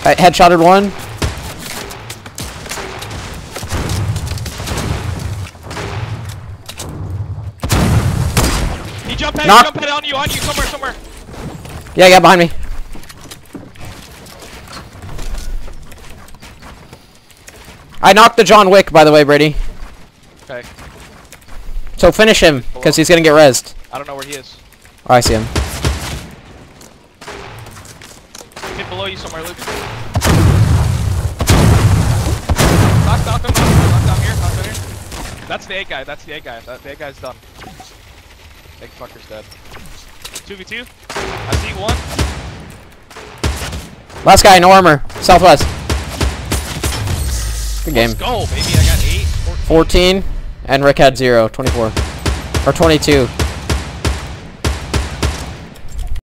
I headshotted one. He jumped head, Knock. jump head on you, somewhere. Yeah, behind me. I knocked the John Wick, by the way, Brady. Okay. So finish him, because he's gonna get rezzed. I don't know where he is. Oh, I see him. Hit below you somewhere, Luke. Knock him. Knock down here. That's the A guy. That A guy's done. Big fucker's dead. 2v2. I see one. Last guy, no armor. Southwest. Good game. Let's go, baby. I got 8. 14, and Rick had 0. 24. Or 22.